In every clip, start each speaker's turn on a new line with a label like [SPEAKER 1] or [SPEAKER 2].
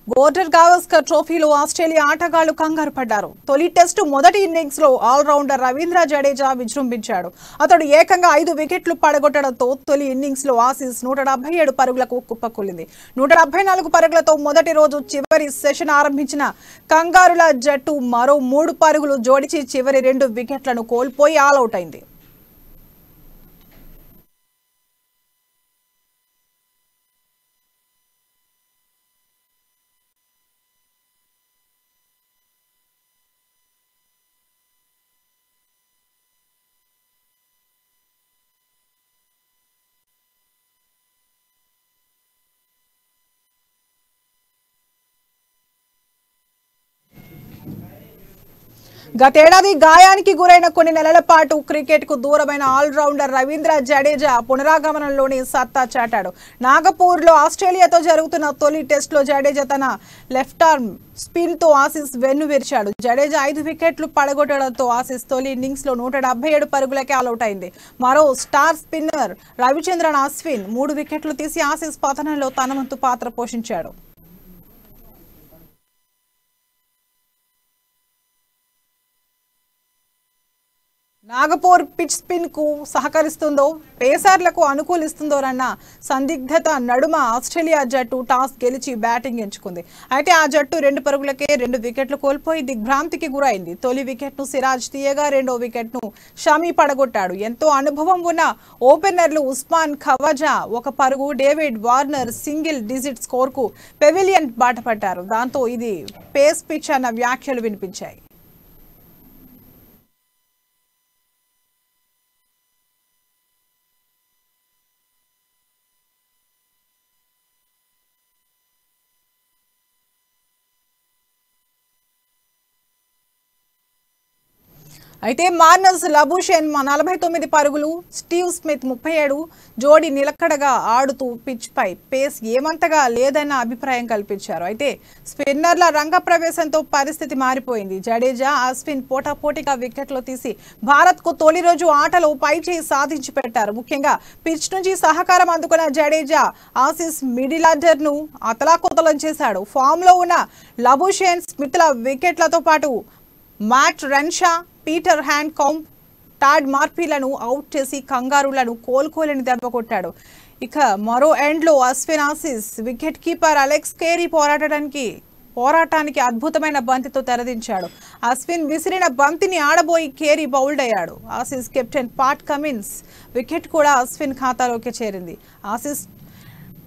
[SPEAKER 1] Border Gavaskar ట్రోఫీలో Australia ఆటగాళ్లు కంగారు పడ్డారు. తొలి టెస్టు మొదటి ఇన్నింగ్స్ లో ఆల్రౌండర్ రవీంద్ర జడేజా విజృంభించాడు. అతడు ఏకంగా 5 వికెట్లు పడగొట్టడంతో తొలి ఇన్నింగ్స్ లో ఆసీస్ 177 పరుగులకు కుప్పకూలింది. 174 పరుగులతో మొదటి రోజు చివరి సెషన్ ఆరంభించిన కంగారుల జట్టు మరో 3 పరుగులు జోడించి చివరి 2 వికెట్లను కోల్పోయి ఆలౌట్ అయింది. గతేడాది గాయానికి గురైన కొన్ని నెలల పాటు క్రికెట్ కు దూరమైన ఆల్రౌండర్ రవీంద్ర జడేజా పునరాగమనంలోని సత్తా చాటాడు. నాగపూర్ లో ఆస్ట్రేలియాతో జరుగుతున్న తొలి టెస్ట్ లో జడేజా తన లెఫ్ట్ ఆర్మ్ స్పిన్ తో ఆసీస్ వెన్ను విరిచాడు. జడేజా 5 వికెట్లు పడగొట్టడంతో ఆసీస్ తొలి ఇన్నింగ్స్ లో 177 పరుగులకే ఆలౌట్ అయింది. మరో స్టార్ స్పిన్నర్ రవిచంద్రన్ అశ్విన్ 3 వికెట్లు తీసి ఆసీస్ పతనంలో తన వంతు పాత్ర పోషించాడు. నాగపూర్ పిచ్ స్పిన్ కు సహకరిస్తుందో పేసర్లకు అనుకూలిస్తుందోనన్న సందిగ్ధత నడుమ ఆస్ట్రేలియా జట్టు టాస్ గెలిచి బ్యాటింగ్ ఎంచుకుంది. అయితే ఆ జట్టు 2 పరుగులకే 2 వికెట్లు కోల్పోయి దిగ్భ్రాంతికి గురైంది. తొలి వికెట్ ను సిరాజ్ తీయగా రెండో వికెట్ ను షమి పడగొట్టాడు. ఎంతో అనుభవం ఉన్న ఓపెనర్లు ఉస్మాన్ ఖవాజా 1 పరుగు, David Warner single digit score కు పెవిలియన్ బాటపట్టారు. దాంతో ఇది పేస్ పిచ్ అన్న వ్యాఖ్యలు వినిపించాయి. అయితే మార్నస్ లబుషేన్ 49 పరుగులు, స్టీవ్ స్మిత్ 37 జోడీ నిలకడగా ఆడుతూ పిచ్ పై పేస్ ఏమంతగా లేదన్న అభిప్రాయం కల్పించారు. అయితే స్పిన్నర్ల రంగప్రవేశంతో పరిస్థితి మారిపోయింది. జడేజా, అశ్విన్ పోటాపోటీగా వికెట్లు తీసి భారత్ కు తొలి రోజు ఆటలో పైచేయి సాధించి పెట్టారు. ముఖ్యంగా పిచ్ నుంచి సహకారం అందుకున్న జడేజా ఆసీస్ మిడిల్ ఆర్డర్ ను అతలాకుతలం చేశాడు. ఫామ్ లో ఉన్న లబుషేన్, స్మిత్ల వికెట్లతో పాటు Matt Renshaw, Peter Handscomb, Todd మార్ఫీలను అవుట్ చేసి కంగారులను కోలుకోలేని దెబ్బ కొట్టాడు. ఇక మరో ఎండ్లో Ashwin Aussies wicket keeper Alex Carey పోరాటానికి అద్భుతమైన బంతితో తెరదించాడు. అశ్విన్ విసిరిన బంతిని ఆడబోయి కేరీ బౌల్డ్ అయ్యాడు. Aussies captain Pat Cummins wicket కూడా అశ్విన్ ఖాతాలోకి చేరింది. ఆసీస్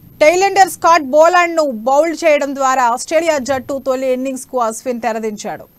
[SPEAKER 1] టైలెండర్ స్కాట్ బోలాండ్ ను బౌల్డ్ చేయడం ద్వారా ఆస్ట్రేలియా జట్టు తొలి ఇన్నింగ్స్ కు అశ్విన్ తెరదించాడు.